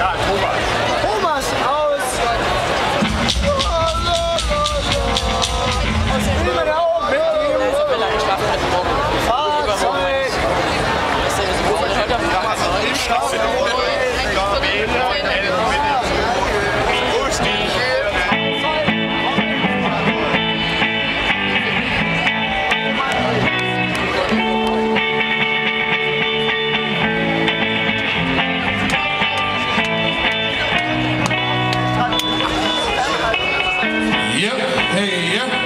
Ja, Thomas. Thomas aus. Was will man ja auch mitgeben? Fahrzeug. Yep, hey, yep.